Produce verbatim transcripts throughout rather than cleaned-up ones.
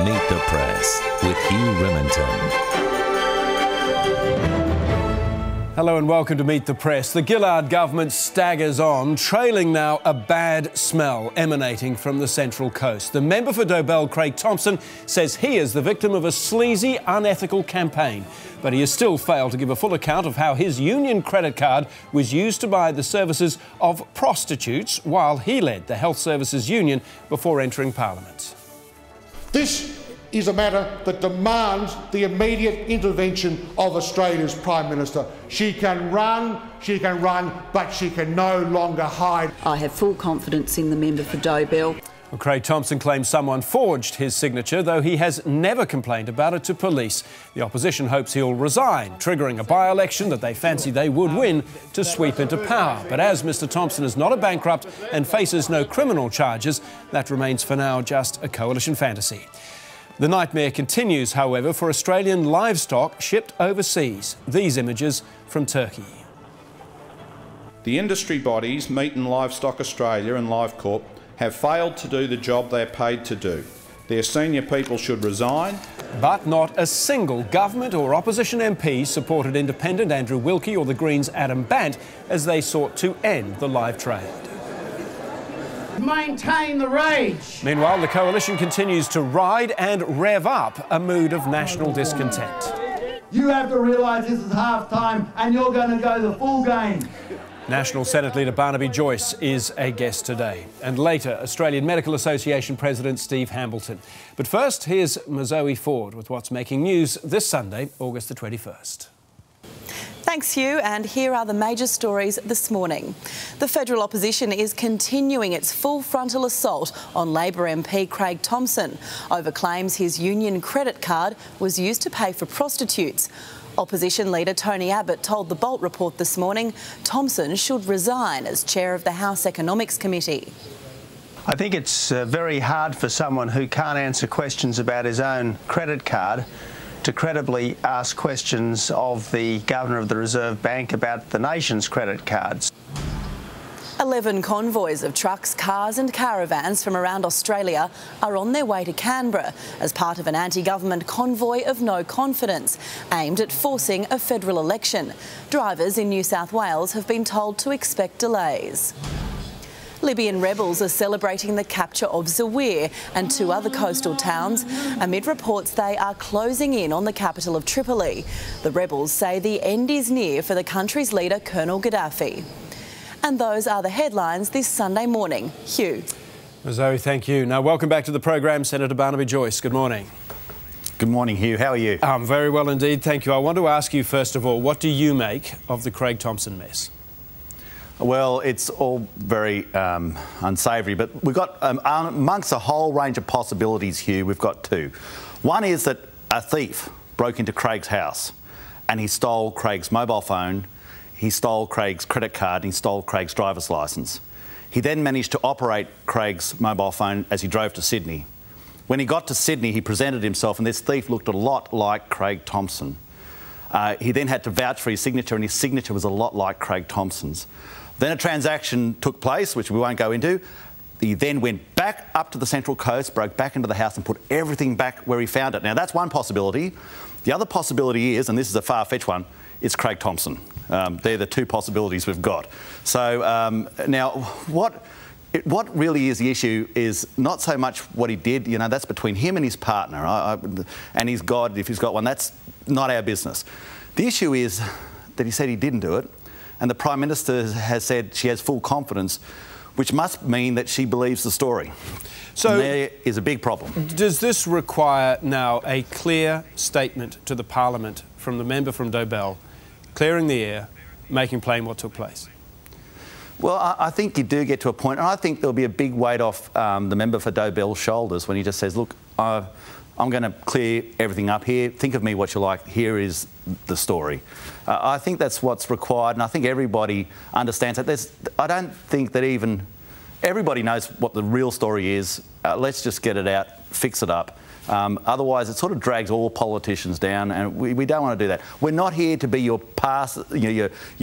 Meet the Press with Hugh Riminton. Hello and welcome to Meet the Press. The Gillard government staggers on, trailing now a bad smell emanating from the Central Coast. The member for Dobell, Craig Thomson, says he is the victim of a sleazy, unethical campaign. But he has still failed to give a full account of how his union credit card was used to buy the services of prostitutes while he led the Health Services Union before entering Parliament. This is a matter that demands the immediate intervention of Australia's Prime Minister. She can run, she can run, but she can no longer hide. I have full confidence in the member for Dobell. Well, Craig Thomson claims someone forged his signature, though he has never complained about it to police. The opposition hopes he'll resign, triggering a by-election that they fancy they would win to sweep into power. But as Mister Thomson is not a bankrupt and faces no criminal charges, that remains for now just a coalition fantasy. The nightmare continues, however, for Australian livestock shipped overseas. These images from Turkey. The industry bodies, Meat and Livestock Australia and LiveCorp, have failed to do the job they're paid to do. Their senior people should resign. But not a single government or opposition M P supported independent Andrew Wilkie or the Greens' Adam Bant as they sought to end the live trade. Maintain the rage. Meanwhile, the coalition continues to ride and rev up a mood of national discontent. You have to realise this is half-time and you're going to go the full game. National Senate leader Barnaby Joyce is a guest today. And later, Australian Medical Association President Steve Hambleton. But first, here's Zoe Ford with what's making news this Sunday, August the twenty-first. Thanks, Hugh, and here are the major stories this morning. The federal opposition is continuing its full frontal assault on Labor M P Craig Thomson over claims his union credit card was used to pay for prostitutes. Opposition leader Tony Abbott told the Bolt Report this morning Thomson should resign as chair of the House Economics Committee. I think it's uh, very hard for someone who can't answer questions about his own credit card to credibly ask questions of the Governor of the Reserve Bank about the nation's credit cards. Eleven convoys of trucks, cars and caravans from around Australia are on their way to Canberra as part of an anti-government convoy of no confidence aimed at forcing a federal election. Drivers in New South Wales have been told to expect delays. Libyan rebels are celebrating the capture of Zawiya and two other coastal towns amid reports they are closing in on the capital of Tripoli. The rebels say the end is near for the country's leader, Colonel Gaddafi. And those are the headlines this Sunday morning. Hugh. Zoe, thank you. Now, welcome back to the program, Senator Barnaby Joyce. Good morning. Good morning, Hugh. How are you? I'm very well indeed, thank you. I want to ask you, first of all, what do you make of the Craig Thomson mess? Well, it's all very um, unsavoury, but we've got, um, amongst a whole range of possibilities, Hugh, we've got two. One is that a thief broke into Craig's house and he stole Craig's mobile phone, he stole Craig's credit card and he stole Craig's driver's licence. He then managed to operate Craig's mobile phone as he drove to Sydney. When he got to Sydney, he presented himself and this thief looked a lot like Craig Thomson. Uh, he then had to vouch for his signature and his signature was a lot like Craig Thomson's. Then a transaction took place, which we won't go into. He then went back up to the Central Coast, broke back into the house and put everything back where he found it. Now, that's one possibility. The other possibility is, and this is a far-fetched one, is Craig Thomson. Um, they're the two possibilities we've got. So um, now, what, it, what really is the issue is not so much what he did, you know, that's between him and his partner, I, I, and his God, if he's got one, that's not our business. The issue is that he said he didn't do it. And the Prime Minister has said she has full confidence, which must mean that she believes the story. So and there is a big problem. Does this require now a clear statement to the Parliament from the member from Dobell, clearing the air, making plain what took place? Well, I, I think you do get to a point, and I think there'll be a big weight off um, the member for Dobell's shoulders when he just says, look, uh, I'm going to clear everything up here. Think of me what you like. Here is the story. Uh, I think that's what's required, and I think everybody understands that. There's, I don't think that even everybody knows what the real story is. Uh, let's just get it out, fix it up. Um, otherwise, it sort of drags all politicians down, and we, we don't want to do that. We're not here to be your pass, you know, your, your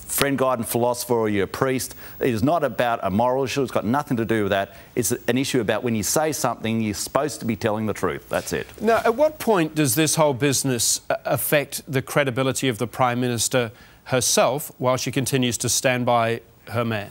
friend, guide and philosopher or you're a priest. It is not about a moral issue. It's got nothing to do with that. It's an issue about when you say something, you're supposed to be telling the truth. That's it. Now, at what point does this whole business affect the credibility of the Prime Minister herself while she continues to stand by her man?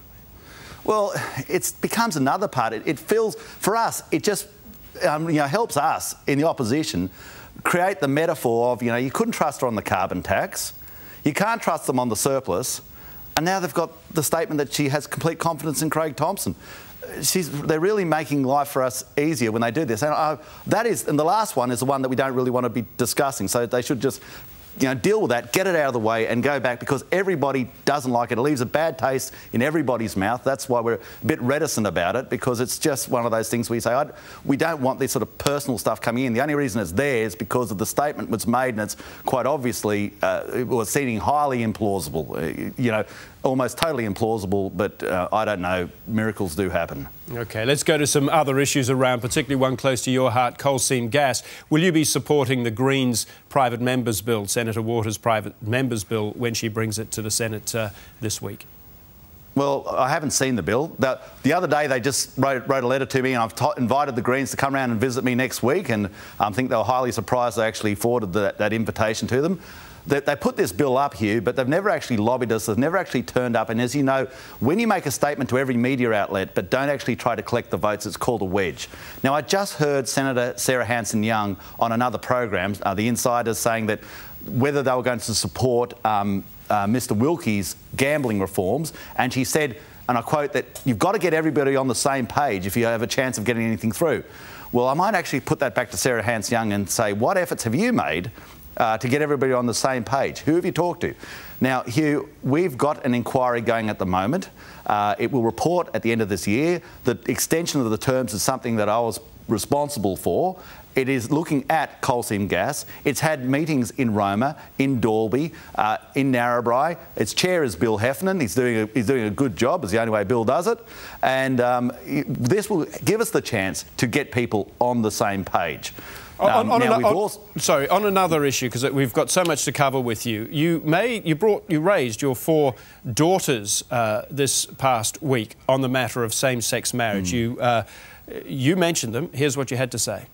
Well, it becomes another part. It, it feels, for us, it just um, you know, helps us in the opposition create the metaphor of, you know, you couldn't trust her on the carbon tax, you can't trust them on the surplus, and now they've got the statement that she has complete confidence in Craig Thomson. She's, they're really making life for us easier when they do this. And uh, that is, and the last one is the one that we don't really want to be discussing, so they should just, you know, deal with that, get it out of the way and go back, because everybody doesn't like it. It leaves a bad taste in everybody's mouth. That's why we're a bit reticent about it, because it's just one of those things we say, I'd, we don't want this sort of personal stuff coming in. The only reason it's there is because of the statement was made, and it's quite obviously, uh, it was seeming highly implausible, uh, you know, almost totally implausible, but uh, I don't know, miracles do happen. OK, let's go to some other issues around, particularly one close to your heart, coal seam gas. Will you be supporting the Greens' private members' bill, Senator Waters' private members' bill, when she brings it to the Senate uh, this week? Well, I haven't seen the bill. The, the other day they just wrote, wrote a letter to me, and I've t invited the Greens to come around and visit me next week, and I um, think they were highly surprised I actually forwarded the, that invitation to them. They, they put this bill up, Hugh, but they've never actually lobbied us. They've never actually turned up. And as you know, when you make a statement to every media outlet but don't actually try to collect the votes, it's called a wedge. Now, I just heard Senator Sarah Hanson-Young on another program, uh, The Insiders, saying that whether they were going to support um, uh, Mr Wilkie's gambling reforms, and she said, and I quote, that you've got to get everybody on the same page if you have a chance of getting anything through. Well, I might actually put that back to Sarah Hanson-Young and say, what efforts have you made Uh, to get everybody on the same page? Who have you talked to? Now, Hugh, we've got an inquiry going at the moment. Uh, it will report at the end of this year. The extension of the terms is something that I was responsible for. It is looking at coal seam gas. It's had meetings in Roma, in Dalby, uh, in Narrabri. Its chair is Bill Heffernan. He's doing a, he's doing a good job, is the only way Bill does it. And um, this will give us the chance to get people on the same page. Um, on, on, now an, we've on, also... Sorry, on another issue, because we've got so much to cover with you. You made, you brought, you raised your four daughters uh, this past week on the matter of same-sex marriage. Mm. You, uh, you mentioned them. Here's what you had to say.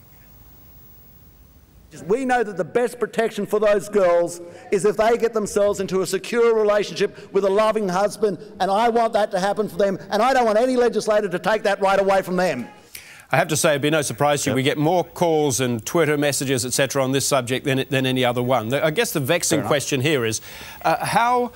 We know that the best protection for those girls is if they get themselves into a secure relationship with a loving husband, and I want that to happen for them, and I don't want any legislator to take that right away from them. I have to say, it'd be no surprise to you, we get more calls and Twitter messages, et cetera, on this subject than, than any other one. I guess the vexing question here is, uh, how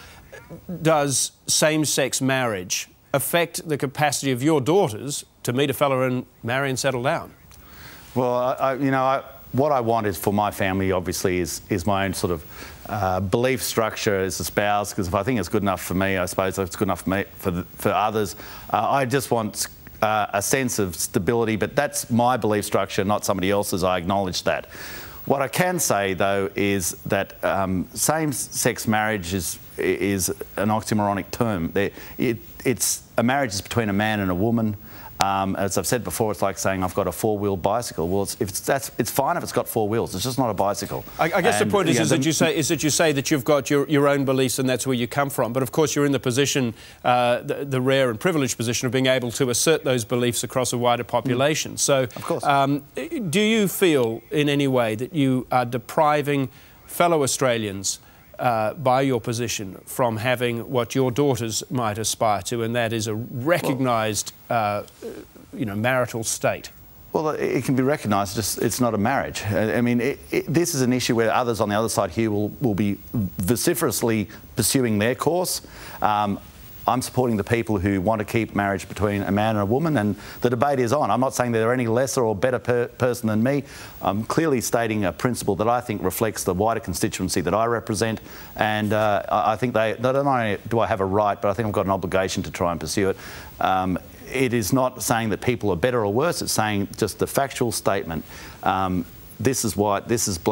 does same-sex marriage affect the capacity of your daughters to meet a fella and marry and settle down? Well, I, I, you know, I, what I want is for my family, obviously, is, is my own sort of uh, belief structure as a spouse, because if I think it's good enough for me, I suppose it's good enough for, me, for, the, for others. Uh, I just want Uh, a sense of stability, but that's my belief structure, not somebody else's. I acknowledge that. What I can say, though, is that um, same-sex marriage is is an oxymoronic term. It, it's a marriage is between a man and a woman. Um, as I've said before, it's like saying I've got a four-wheel bicycle. Well, it's, if it's, that's, it's fine if it's got four wheels. It's just not a bicycle. I, I guess and, the point is, yeah, is, the, that you say, is that you say that you've got your, your own beliefs and that's where you come from. But, of course, you're in the position, uh, the, the rare and privileged position of being able to assert those beliefs across a wider population. Mm. So, of course. Um, do you feel in any way that you are depriving fellow Australians Uh, by your position from having what your daughters might aspire to, and that is a recognised, uh, you know, marital state? Well, it can be recognised, just it's not a marriage. I mean, it, it, this is an issue where others on the other side here will, will be vociferously pursuing their course. Um, I'm supporting the people who want to keep marriage between a man and a woman, and the debate is on. I'm not saying they're any lesser or better per person than me. I'm clearly stating a principle that I think reflects the wider constituency that I represent, and uh, I think they, not only do I have a right, but I think I've got an obligation to try and pursue it. Um, it is not saying that people are better or worse, it's saying just the factual statement. Um, this is white, this is black,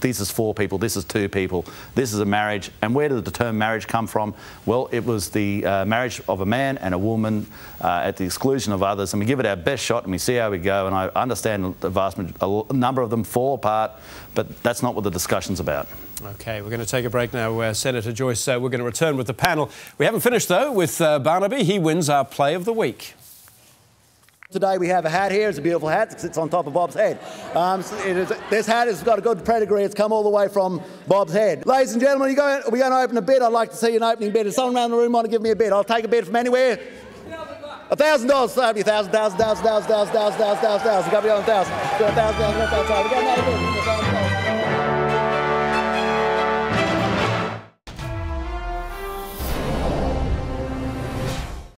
this is four people, this is two people, this is a marriage. And where did the term marriage come from? Well, it was the uh, marriage of a man and a woman uh, at the exclusion of others, and we give it our best shot and we see how we go. And I understand the vast majority, a number of them fall apart, but that's not what the discussion's about. OK, we're going to take a break now, uh, Senator Joyce. Uh, we're going to return with the panel. We haven't finished, though, with uh, Barnaby. He wins our Play of the Week. Today we have a hat here. It's a beautiful hat. It sits on top of Bob's head. Um, it is, this hat has got a good pedigree. It's come all the way from Bob's head. Ladies and gentlemen, you go, we're going to open a bid. I'd like to see an opening bid. If someone around the room want to give me a bid, I'll take a bid from anywhere. A thousand dollars, a thousand, thousand, thousand, thousand, thousand, thousand, thousand, thousand, thousand. Got to be on a thousand. Got a thousand, thousand, thousand. We got another bid.